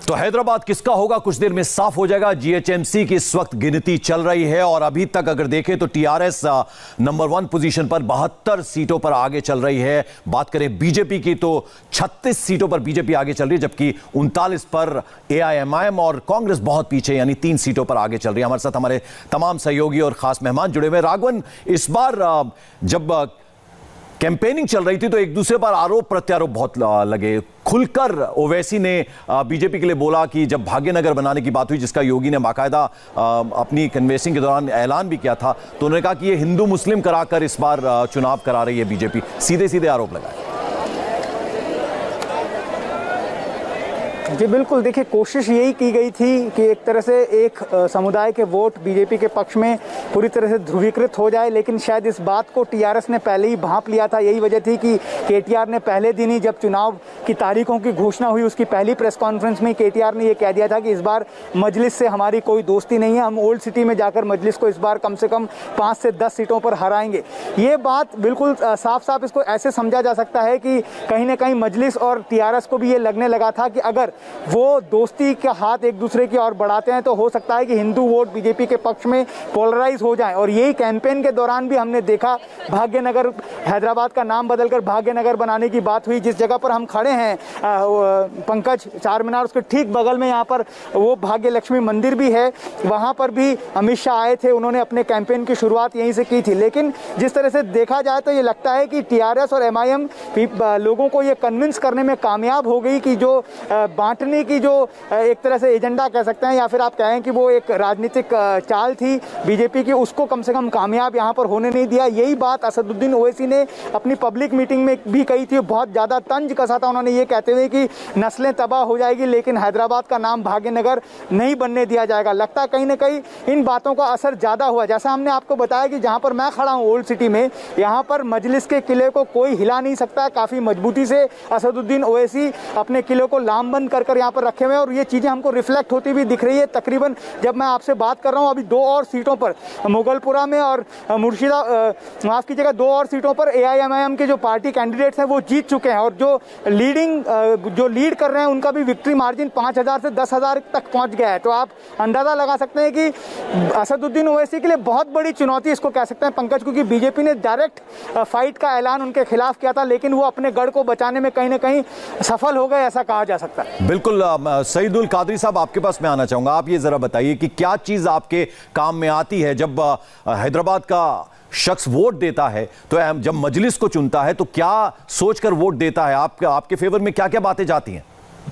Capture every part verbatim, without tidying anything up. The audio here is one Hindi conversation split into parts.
तो हैदराबाद किसका होगा कुछ देर में साफ हो जाएगा। जीएचएमसी की इस वक्त गिनती चल रही है और अभी तक अगर देखें तो टीआरएस नंबर वन पोजीशन पर बहत्तर सीटों पर आगे चल रही है। बात करें बीजेपी की तो छत्तीस सीटों पर बीजेपी आगे चल रही है, जबकि उनतालीस पर एआईएमआईएम और कांग्रेस बहुत पीछे यानी तीन सीटों पर आगे चल रही है। हमारे साथ हमारे तमाम सहयोगी और खास मेहमान जुड़े हुए। राघवन, इस बार जब कैंपेनिंग चल रही थी तो एक दूसरे पर आरोप प्रत्यारोप बहुत लगे। खुलकर ओवैसी ने बीजेपी के लिए बोला कि जब भाग्यनगर बनाने की बात हुई, जिसका योगी ने बाकायदा अपनी कन्वेंसिंग के दौरान ऐलान भी किया था, तो उन्होंने कहा कि ये हिंदू मुस्लिम कराकर इस बार चुनाव करा रही है बीजेपी। सीधे सीधे आरोप लगाए। जी बिल्कुल, देखिए कोशिश यही की गई थी कि एक तरह से एक समुदाय के वोट बीजेपी के पक्ष में पूरी तरह से ध्रुवीकृत हो जाए, लेकिन शायद इस बात को टीआरएस ने पहले ही भांप लिया था। यही वजह थी कि केटीआर ने पहले दिन ही जब चुनाव की तारीखों की घोषणा हुई उसकी पहली प्रेस कॉन्फ्रेंस में केटीआर ने यह कह दिया था कि इस बार मजलिस से हमारी कोई दोस्ती नहीं है, हम ओल्ड सिटी में जाकर मजलिस को इस बार कम से कम पाँच से दस सीटों पर हराएंगे। ये बात बिल्कुल साफ साफ इसको ऐसे समझा जा सकता है कि कहीं ना कहीं मजलिस और टीआरएस को भी ये लगने लगा था कि अगर वो दोस्ती का हाथ एक दूसरे की ओर बढ़ाते हैं तो हो सकता है कि हिंदू वोट बीजेपी के पक्ष में पोलराइज हो जाएं। और यही कैंपेन के दौरान भी हमने देखा, भाग्यनगर, हैदराबाद का नाम बदलकर भाग्यनगर बनाने की बात हुई। जिस जगह पर हम खड़े हैं पंकज, चार मीनार, उसके ठीक बगल में यहाँ पर वो भाग्य लक्ष्मी मंदिर भी है, वहाँ पर भी अमित शाह आए थे, उन्होंने अपने कैंपेन की शुरुआत यहीं से की थी। लेकिन जिस तरह से देखा जाए तो ये लगता है कि टीआरएस और एमआईएम लोगों को ये कन्विंस करने में कामयाब हो गई कि जो बांटने की जो एक तरह से एजेंडा कह सकते हैं या फिर आप कहें कि वो एक राजनीतिक चाल थी बीजेपी की, उसको कम से कम कामयाब यहाँ पर होने नहीं दिया। यही बात असदुद्दीन ओवैसी ने अपनी पब्लिक मीटिंग में भी कही थी, बहुत ज़्यादा तंज कसा था उन्होंने, ये कहते हुए कि नस्लें तबाह हो जाएगी लेकिन हैदराबाद का नाम भाग्यनगर नहीं बनने दिया जाएगा। लगता है कहीं ना कहीं इन बातों का असर ज़्यादा हुआ। जैसा हमने आपको बताया कि जहाँ पर मैं खड़ा हूँ ओल्ड सिटी में, यहाँ पर मजलिस के किले को कोई हिला नहीं सकता। काफ़ी मजबूती से असदुद्दीन ओवैसी अपने किले को लामबंद कर कर यहाँ पर रखे हुए और ये चीज़ें हमको रिफ्लेक्ट होती हुई दिख रही है। तकरीबन जब मैं आपसे बात कर रहा हूँ अभी दो और सीटों पर, मुगलपुरा में और मुर्शिदा माफ़ कीजिएगा, दो और सीटों पर एआईएमआईएम के जो पार्टी कैंडिडेट्स हैं वो जीत चुके हैं और जो लीडिंग जो लीड कर रहे हैं उनका भी विक्ट्री मार्जिन पाँच हज़ार से दस हज़ार तक पहुँच गया है। तो आप अंदाज़ा लगा सकते हैं कि असदुद्दीन ओवैसी के लिए बहुत बड़ी चुनौती इसको कह सकते हैं पंकज, क्योंकि बीजेपी ने डायरेक्ट फाइट का ऐलान उनके खिलाफ किया था लेकिन वो अपने गढ़ को बचाने में कहीं ना कहीं सफल हो गए, ऐसा कहा जा सकता है। बिल्कुल। सईदुल कादरी साहब, आपके पास मैं आना चाहूंगा। आप ये जरा बताइए कि क्या चीज आपके काम में आती है जब हैदराबाद का शख्स वोट देता है, तो जब मजलिस को चुनता है तो क्या सोचकर वोट देता है? आप, आपके फेवर में क्या क्या बातें जाती हैं?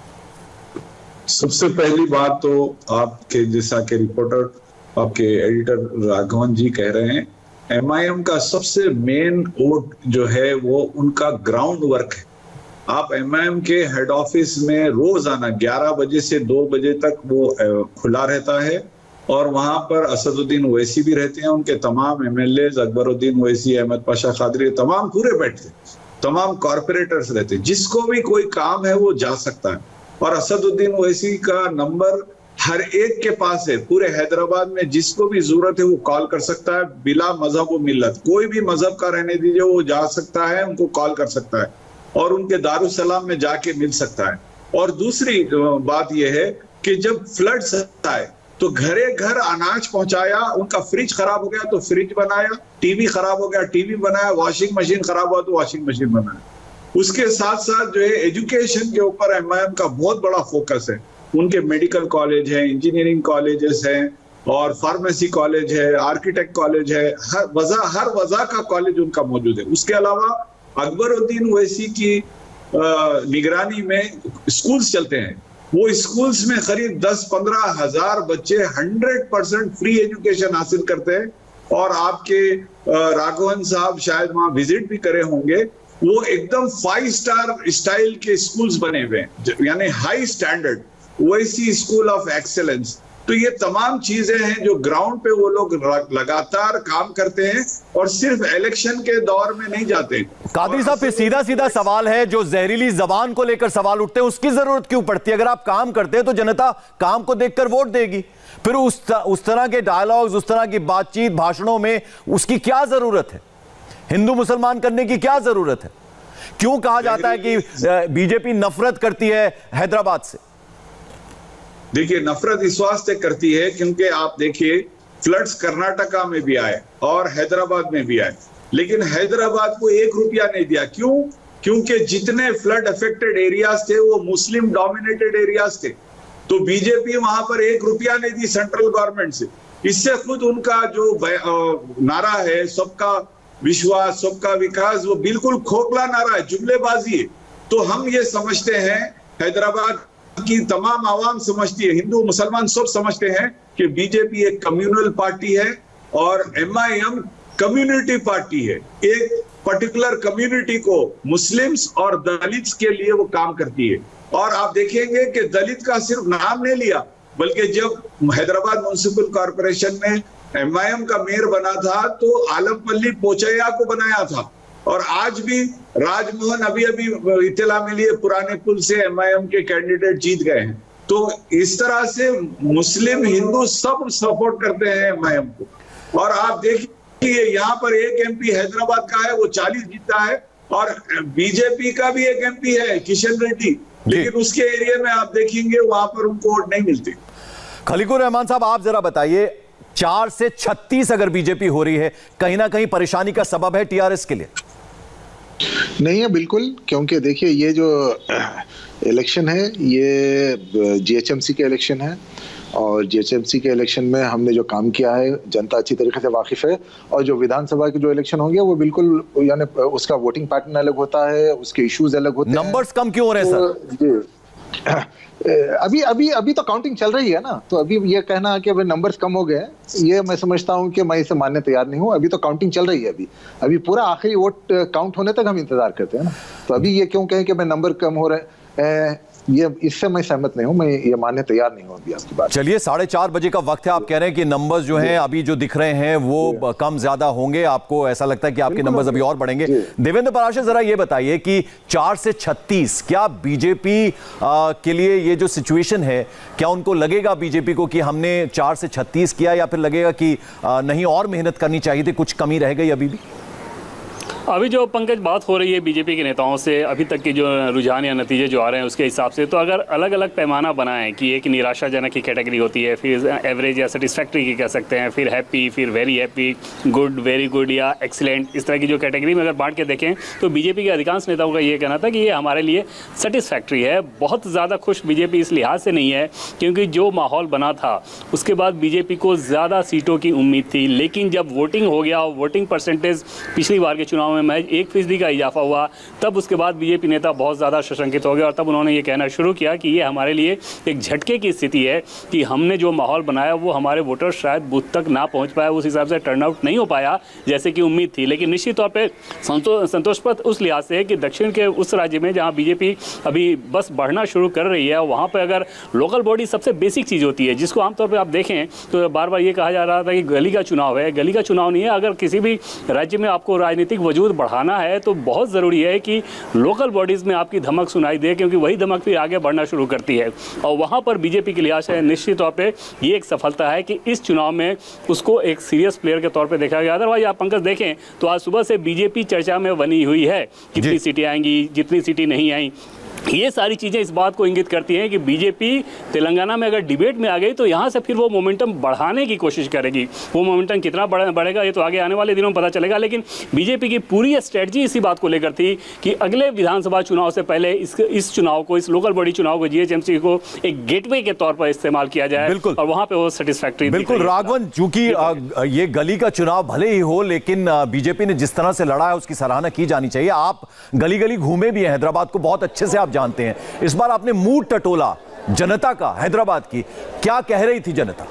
सबसे पहली बात तो आपके जैसा के रिपोर्टर, आपके एडिटर राघवन जी कह रहे हैं, एमआईएम का सबसे मेन वोट जो है वो उनका ग्राउंड वर्क है। आप एमआईएम के हेड ऑफिस में रोजाना ग्यारह बजे से दो बजे तक वो खुला रहता है और वहां पर असदुद्दीन ओवैसी भी रहते हैं, उनके तमाम एमएलए, अकबरुद्दीन ओवैसी, अहमद पाशा कादरी, तमाम पूरे बैठते हैं, तमाम कॉर्पोरेटर्स रहते हैं। जिसको भी कोई काम है वो जा सकता है और असदुद्दीन ओवैसी का नंबर हर एक के पास है। पूरे हैदराबाद में जिसको भी जरूरत है वो कॉल कर सकता है, बिला मजहब व मिल्लत, कोई भी मजहब का रहने दीजिए, वो जा सकता है, उनको कॉल कर सकता है और उनके दारुसलाम में जाके मिल सकता है। और दूसरी बात यह है कि जब फ्लड्स आए तो घरे घर अनाज पहुंचाया, उनका फ्रिज खराब हो गया तो फ्रिज बनाया, टीवी खराब हो गया टीवी बनाया, वॉशिंग मशीन खराब हुआ तो वॉशिंग मशीन बनाया। उसके साथ साथ जो है एजुकेशन के ऊपर एमआईएम का बहुत बड़ा फोकस है। उनके मेडिकल कॉलेज है, इंजीनियरिंग कॉलेजेस हैं और फार्मेसी कॉलेज है, आर्किटेक्ट कॉलेज है, हर वजह हर वजह का कॉलेज उनका मौजूद है। उसके अलावा अकबरुद्दीन ओवैसी की निगरानी में स्कूल्स चलते हैं, वो स्कूल्स में करीब दस पंद्रह हजार बच्चे हंड्रेड परसेंट फ्री एजुकेशन हासिल करते हैं। और आपके राघवन साहब शायद वहां विजिट भी करे होंगे, वो एकदम फाइव स्टार स्टाइल के स्कूल्स बने हुए हैं, यानी high standard Owaisi school of excellence. तो ये तमाम चीजें हैं जो ग्राउंड पे वो लोग लगातार काम करते हैं और सिर्फ इलेक्शन के दौर में नहीं जाते। कादरी साहब, फिर सीधा सीधा सवाल है, जो जहरीली जबान को लेकर सवाल उठते हैं उसकी जरूरत क्यों पड़ती है? अगर आप काम करते हैं तो जनता काम को देखकर वोट देगी, फिर उस उस तरह के डायलॉग्स, उस तरह की बातचीत, भाषणों में उसकी क्या जरूरत है? हिंदू मुसलमान करने की क्या जरूरत है? क्यों कहा जाता है कि बीजेपी नफरत करती है हैदराबाद से? देखिए नफरत इस वास्ते करती है क्योंकि आप देखिए फ्लड्स कर्नाटका में भी आए और हैदराबाद में भी आए, लेकिन हैदराबाद को एक रुपया नहीं दिया। क्यों? क्योंकि जितने फ्लड अफेक्टेड एरियाज थे वो मुस्लिम डोमिनेटेड एरियाज थे, तो बीजेपी वहां पर एक रुपया नहीं दी सेंट्रल गवर्नमेंट से। इससे खुद उनका जो नारा है सबका विश्वास सबका विकास, वो बिल्कुल खोखला नारा है, जुमलेबाजी है। तो हम ये समझते हैं, हैदराबाद की तमाम आवाम समझती है, हिंदू मुसलमान सब समझते हैं कि बीजेपी एक कम्युनल पार्टी है और एमआईएम कम्युनिटी पार्टी है। एक पर्टिकुलर कम्युनिटी को, मुस्लिम्स और दलित्स के लिए वो काम करती है। और आप देखेंगे कि दलित का सिर्फ नाम नहीं लिया, बल्कि जब हैदराबाद म्युनिसिपल कॉर्पोरेशन में एमआईएम का मेयर बना था तो आलमपल्ली पोचैया को बनाया था, और आज भी राजमोहन अभी अभी इत्तला मिली है पुराने पुल से एमआईएम के कैंडिडेट जीत गए हैं। तो इस तरह से मुस्लिम हिंदू सब सपोर्ट करते हैं एमआईएम को। और आप देखिए यहाँ पर एक एमपी हैदराबाद का है, वो चालीस जीता है, और बीजेपी का भी एक एमपी है किशन रेड्डी, लेकिन उसके एरिया में आप देखेंगे वहां पर उनको वोट नहीं मिलते। खलीकुर रहमान साहब, आप जरा बताइए, चार से छत्तीस अगर बीजेपी हो रही है, कहीं ना कहीं परेशानी का सबब है टीआरएस के लिए? नहीं है बिल्कुल, क्योंकि देखिए ये जो इलेक्शन है ये जीएचएमसी के इलेक्शन है, और जीएचएमसी के इलेक्शन में हमने जो काम किया है जनता अच्छी तरीके से वाकिफ है। और जो विधानसभा के जो इलेक्शन होंगे वो बिल्कुल, यानी उसका वोटिंग पैटर्न अलग होता है, उसके इश्यूज अलग होते हैं। नंबर्स कम क्यों हो रहे हैं तो, सर? अभी अभी अभी तो काउंटिंग चल रही है ना, तो अभी ये कहना कि भाई नंबर्स कम हो गए, ये मैं समझता हूं कि मैं इसे मानने तैयार नहीं हूं। अभी तो काउंटिंग चल रही है, अभी अभी पूरा आखिरी वोट काउंट होने तक हम इंतजार करते हैं ना। तो अभी ये क्यों कहें कि भाई नंबर कम हो रहे हैं, ये इससे मैं सहमत नहीं हूं, मैं ये मानने तैयार नहीं हूं अभी आपकी बात। चलिए, साढ़े चार बजे का वक्त है, आप कह रहे हैं कि नंबर्स जो हैं अभी जो दिख रहे हैं वो कम ज्यादा होंगे, आपको ऐसा लगता है कि आपके नंबर्स अभी और बढ़ेंगे? देवेंद्र पराशर, जरा ये बताइए कि चार से छत्तीस, क्या बीजेपी के लिए ये जो सिचुएशन है, क्या उनको लगेगा बीजेपी को कि हमने चार से छत्तीस किया, या फिर लगेगा कि आ, नहीं और मेहनत करनी चाहिए थी, कुछ कमी रह गई अभी भी? अभी जो पंकज बात हो रही है बीजेपी के नेताओं से, अभी तक के जो रुझान या नतीजे जो आ रहे हैं उसके हिसाब से, तो अगर अलग अलग पैमाना बनाएं कि एक निराशाजनक की कैटेगरी होती है, फिर एवरेज या सेटिस्फैक्ट्री की कह सकते हैं, फिर हैप्पी, फिर very happy, good, very good या एक्सीलेंट, इस तरह की जो कैटेगरी में अगर बांट के देखें तो बीजेपी के अधिकांश नेताओं का ये कहना था कि ये हमारे लिए सेटिस्फैक्ट्री है। बहुत ज़्यादा खुश बीजेपी इस लिहाज से नहीं है क्योंकि जो माहौल बना था उसके बाद बीजेपी को ज़्यादा सीटों की उम्मीद थी, लेकिन जब वोटिंग हो गया, वोटिंग परसेंटेज पिछली बार के चुनाव में महज एक फीसदी का इजाफा हुआ, तब उसके बाद बीजेपी नेता बहुत ज़्यादा सशंकित हो गए और तब उन्होंने ये कहना शुरू किया कि ये हमारे लिए एक झटके की स्थिति है कि हमने जो माहौल बनाया वो हमारे वोटर शायद बूथ तक ना पहुंच पाया, उस हिसाब से टर्नआउट नहीं हो पाया जैसे कि उम्मीद थी। लेकिन निश्चित तौर पर संतो संतोषप्रद उस लिहाज से है कि दक्षिण के उस राज्य में जहाँ बीजेपी अभी बस बढ़ना शुरू कर रही है, वहाँ पर अगर लोकल बॉडी सबसे बेसिक चीज़ होती है, जिसको आमतौर पर आप देखें तो बार बार ये कहा जा रहा था कि गली का चुनाव है, गली का चुनाव नहीं है। अगर किसी भी राज्य में आपको राजनीतिक वजूद बढ़ाना है तो बहुत ज़रूरी है कि लोकल बॉडीज़ में आपकी धमक सुनाई दे, क्योंकि वही धमक फिर आगे बढ़ना शुरू करती है। और वहाँ पर बीजेपी के लिहाज से निश्चित तौर पे ये एक सफलता है कि इस चुनाव में उसको एक सीरियस प्लेयर के तौर पे देखा गया। अदरवाइज आप पंकज देखें तो आज सुबह से बीजेपी चर्चा में बनी हुई है, कितनी सीटें आएंगी, जितनी सीटें नहीं आई, ये सारी चीज़ें इस बात को इंगित करती हैं कि बीजेपी तेलंगाना में अगर डिबेट में आ गई तो यहाँ से फिर वो मोमेंटम बढ़ाने की कोशिश करेगी। वो मोमेंटम कितना बढ़ेगा ये तो आगे आने वाले दिनों में पता चलेगा, लेकिन बीजेपी की पूरी स्ट्रेटजी इसी बात को लेकर थी कि अगले विधानसभा चुनाव से पहले इस इस चुनाव को, इस लोकल बॉडी चुनाव को, जीएचएमसी को एक गेटवे के तौर पर इस्तेमाल किया जाए और वहाँ पर वो सेटिस्फैक्ट्री। बिल्कुल राघवन, चूंकि ये गली का चुनाव भले ही हो, लेकिन बीजेपी ने जिस तरह से लड़ा है उसकी सराहना की जानी चाहिए। आप गली गली घूमे भी हैं, हैदराबाद को बहुत अच्छे से आप जानते हैं। इस बार आपने मूड टटोला जनता का, हैदराबाद की, क्या कह रही थी जनता?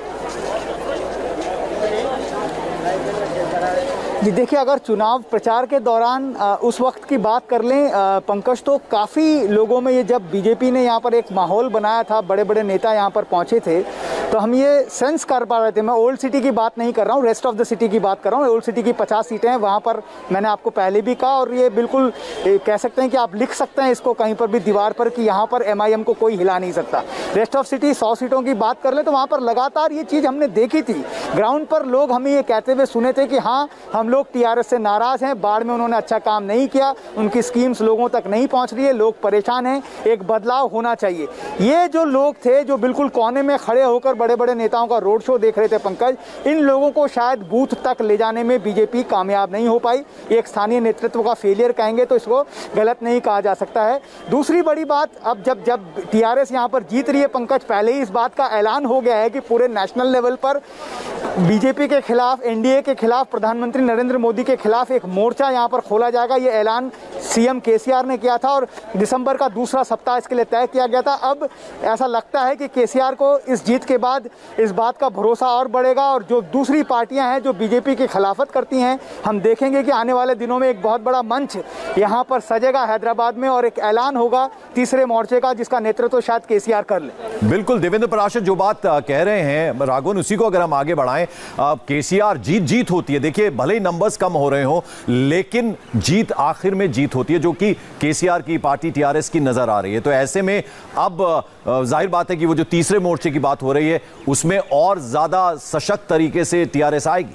जी देखिए, अगर चुनाव प्रचार के दौरान आ, उस वक्त की बात कर लें पंकज, तो काफ़ी लोगों में ये, जब बीजेपी ने यहाँ पर एक माहौल बनाया था, बड़े बड़े नेता यहाँ पर पहुँचे थे, तो हम ये सेंस कर पा रहे थे। मैं ओल्ड सिटी की बात नहीं कर रहा हूँ, रेस्ट ऑफ द सिटी की बात कर रहा हूँ। ओल्ड सिटी की पचास सीटें हैं, वहाँ पर मैंने आपको पहले भी कहा, और ये बिल्कुल कह सकते हैं कि आप लिख सकते हैं इसको कहीं पर भी दीवार पर कि यहाँ पर एम आई एम को कोई हिला नहीं सकता। रेस्ट ऑफ सिटी सौ सीटों की बात कर ले तो वहाँ पर लगातार ये चीज़ हमने देखी थी। ग्राउंड पर लोग हमें ये कहते हुए सुने थे कि हाँ, हम लोग टीआरएस से नाराज़ हैं, बाढ़ में उन्होंने अच्छा काम नहीं किया, उनकी स्कीम्स लोगों तक नहीं पहुँच रही है, लोग परेशान हैं, एक बदलाव होना चाहिए। ये जो लोग थे जो बिल्कुल कोने में खड़े होकर बड़े बड़े नेताओं का रोड शो देख रहे थे पंकज, इन लोगों को शायद बूथ तक ले जाने में बीजेपी कामयाब नहीं हो पाई। एक स्थानीय नेतृत्व का फेलियर कहेंगे तो इसको गलत नहीं कहा जा सकता है। दूसरी बड़ी बात, अब जब जब टीआरएस यहाँ पर जीत रही है पंकज, पहले ही इस बात का ऐलान हो गया है कि पूरे नेशनल लेवल पर बीजेपी के खिलाफ, एनडीए के खिलाफ, प्रधानमंत्री नरेंद्र मोदी के खिलाफ एक मोर्चा यहाँ पर खोला जाएगा। ये ऐलान सीएम केसीआर ने किया था और दिसंबर का दूसरा सप्ताह इसके लिए तय किया गया था। अब ऐसा लगता है कि केसीआर को इस जीत के बाद इस बात का भरोसा और बढ़ेगा, और जो दूसरी पार्टियां हैं जो बीजेपी की खिलाफत करती हैं, हम देखेंगे कि आने वाले दिनों में एक बहुत बड़ा मंच यहाँ पर सजेगा हैदराबाद में, और एक ऐलान होगा तीसरे मोर्चे का जिसका नेतृत्व शायद केसीआर कर ले। बिल्कुल देवेंद्र पराशर जो बात कह रहे हैं राघवन, उसी को अगर हम आगे बढ़ाएं, केसीआर जीत जीत होती है। देखिए भले ही नंबर्स कम हो रहे हो, लेकिन जीत आखिर में जीत होती है, जो कि केसीआर की पार्टी टीआरएस की नजर आ रही है। तो ऐसे में अब जाहिर बात है कि वो जो तीसरे मोर्चे की बात हो रही है उसमें और ज्यादा सशक्त तरीके से टीआरएस आएगी।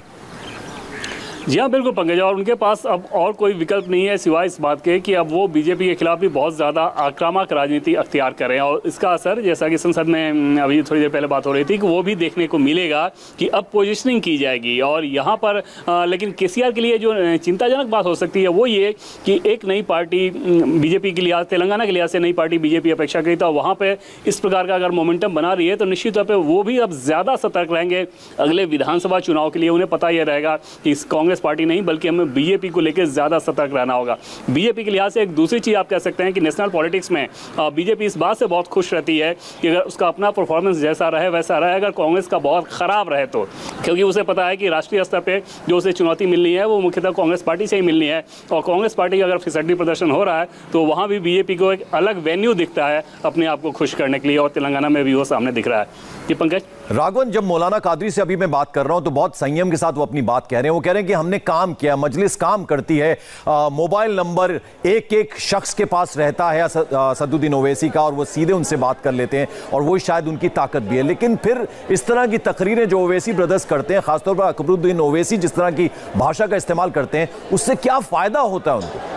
जी हाँ, बिल्कुल पंकज, और उनके पास अब और कोई विकल्प नहीं है सिवाय इस बात के कि अब वो बीजेपी के खिलाफ भी बहुत ज़्यादा आक्रामक राजनीति अख्तियार करें, और इसका असर जैसा कि संसद में अभी थोड़ी देर पहले बात हो रही थी कि वो भी देखने को मिलेगा कि अब पोजीशनिंग की जाएगी। और यहाँ पर आ, लेकिन केसीआर के लिए जो चिंताजनक बात हो सकती है वो ये कि एक नई पार्टी बीजेपी के लिहाज, तेलंगाना के लिहाज से नई पार्टी बीजेपी अपेक्षा करी, तो वहाँ पर इस प्रकार का अगर मोमेंटम बना रही है तो निश्चित तौर पर वो भी अब ज़्यादा सतर्क रहेंगे अगले विधानसभा चुनाव के लिए। उन्हें पता यह रहेगा कि इस कांग्रेस पार्टी नहीं बल्कि हमें बीजेपी को लेकर ज्यादा सतर्क रहना होगा। बीजेपी के लिहाज से एक दूसरी चीज आप कह सकते हैं कि नेशनल पॉलिटिक्स में बीजेपी इस बात से बहुत खुश रहती है कि अगर उसका अपना परफॉर्मेंस जैसा रहे वैसा रहे, अगर कांग्रेस का बहुत खराब रहे तो, क्योंकि उसे पता है कि राष्ट्रीय स्तर पर जो उसे चुनौती मिलनी है वो मुख्यतः कांग्रेस पार्टी से ही मिलनी है, और कांग्रेस पार्टी का अगर फिसड्डी प्रदर्शन हो रहा है तो वहां भी बीजेपी को एक अलग वेन्यू दिखता है अपने आप को खुश करने के लिए, और तेलंगाना में भी वो सामने दिख रहा है। जी पंकज। राघवन, जब मौलाना कादरी से अभी मैं बात कर रहा हूं तो बहुत संयम के साथ वो अपनी बात कह रहे हैं। वो कह रहे हैं कि हमने काम किया, मजलिस काम करती है, मोबाइल नंबर एक एक शख्स के पास रहता है असदुद्दीन ओवैसी का, और वो सीधे उनसे बात कर लेते हैं, और वो शायद उनकी ताकत भी है। लेकिन फिर इस तरह की तकरीरें जो ओवैसी ब्रदर्स करते हैं, खासतौर पर अकबरुद्दीन ओवैसी जिस तरह की भाषा का इस्तेमाल करते हैं, उससे क्या फायदा होता है उनको?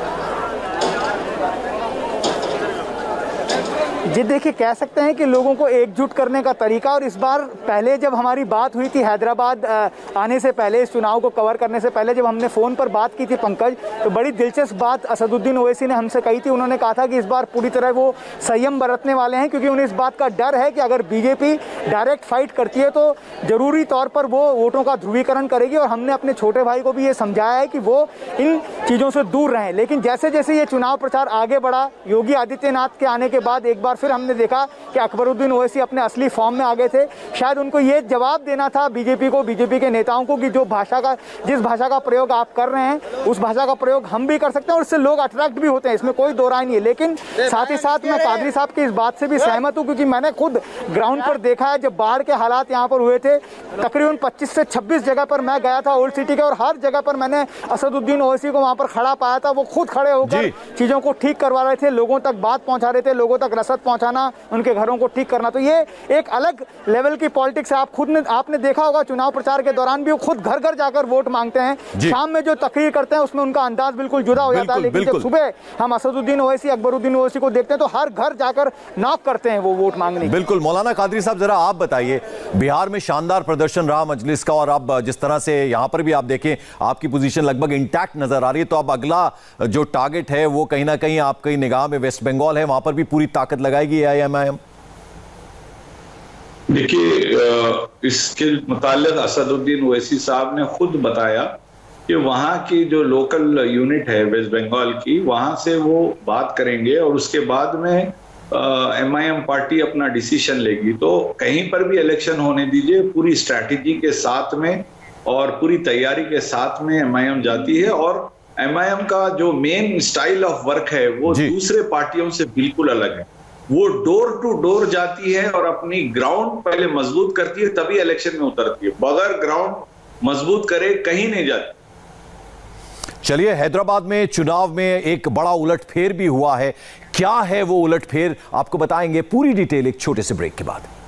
जी देखिए, कह सकते हैं कि लोगों को एकजुट करने का तरीका, और इस बार पहले जब हमारी बात हुई थी हैदराबाद आने से पहले, इस चुनाव को कवर करने से पहले जब हमने फ़ोन पर बात की थी पंकज, तो बड़ी दिलचस्प बात असदुद्दीन ओवैसी ने हमसे कही थी। उन्होंने कहा था कि इस बार पूरी तरह वो संयम बरतने वाले हैं, क्योंकि उन्हें इस बात का डर है कि अगर बीजेपी डायरेक्ट फाइट करती है तो जरूरी तौर पर वो वोटों का ध्रुवीकरण करेगी, और हमने अपने छोटे भाई को भी ये समझाया है कि वो इन चीज़ों से दूर रहें। लेकिन जैसे जैसे ये चुनाव प्रचार आगे बढ़ा, योगी आदित्यनाथ के आने के बाद एक बार फिर हमने देखा कि अकबरुद्दीन ओवैसी अपने असली फॉर्म में आ गए थे। शायद उनको ये जवाब देना था बीजेपी को, बीजेपी के नेताओं को, कि जो भाषा का जिस भाषा का प्रयोग आप कर रहे हैं उस भाषा का प्रयोग हम भी कर सकते हैं, और इससे लोग अट्रैक्ट भी होते हैं, इसमें कोई दो राय नहीं है। लेकिन साथ ही साथ मैं कादरी साहब की इस बात से भी सहमत हूं, क्योंकि मैंने खुद ग्राउंड पर देखा है जब बाढ़ के हालात यहाँ पर हुए थे, तकरीबन पच्चीस से छब्बीस जगह पर मैं गया था ओल्ड सिटी के, और हर जगह पर मैंने असदुद्दीन ओवैसी को वहां पर खड़ा पाया था। वो खुद खड़े होकर चीजों को ठीक करवा रहे थे, लोगों तक बात पहुंचा रहे थे, लोगों तक रसद पहुंचाना, उनके घरों को ठीक करना। तो ये एक अलग लेवल की पॉलिटिक्स है। आप खुद ने आपने देखा होगा चुनाव प्रचार के दौरान भी वो खुद घर घर जाकर वोट मांगते हैं। शाम में जो तकरीर करते हैं उसमें उनका अंदाज बिल्कुल जुदा हो जाता है, लेकिन जब सुबह हम असदुद्दीन ओवैसी, अकबरुद्दीन ओवैसी को देखते हैं तो हर घर जाकर नॉक करते हैं वो वोट मांगने। बिल्कुल। मौलाना कादरी साहब, जरा आप बताइए, बिहार में शानदार प्रदर्शन रहा मजलिस का, और अब जिस तरह से यहां पर भी आप देखें आपकी पोजीशन लगभग इंटैक्ट नजर आ रही है, तो अब अगला जो टारगेट है वो कहीं ना कहीं आपकी निगाह में वेस्ट बंगाल है, वहां पर भी पूरी ताकत लगाएगी एआईएमआईएम? देखिए, इसके मुताल्लिक असदुद्दीन ओवैसी साहब ने खुद बताया कि वहाँ की जो लोकल यूनिट है वेस्ट बंगाल की, वहाँ से वो बात करेंगे और उसके बाद में एमआईएम पार्टी अपना डिसीजन लेगी। तो कहीं पर भी इलेक्शन होने दीजिए, पूरी स्ट्रैटेजी के साथ में और पूरी तैयारी के साथ में एमआईएम जाती है, और एमआईएम का जो मेन स्टाइल ऑफ वर्क है वो दूसरे पार्टियों से बिल्कुल अलग है। वो डोर टू डोर जाती है और अपनी ग्राउंड पहले मजबूत करती है, तभी इलेक्शन में उतरती है। बगैर ग्राउंड मजबूत करे कहीं नहीं जाती। चलिए, हैदराबाद में चुनाव में एक बड़ा उलटफेर भी हुआ है। क्या है वो उलटफेर, आपको बताएंगे पूरी डिटेल एक छोटे से ब्रेक के बाद।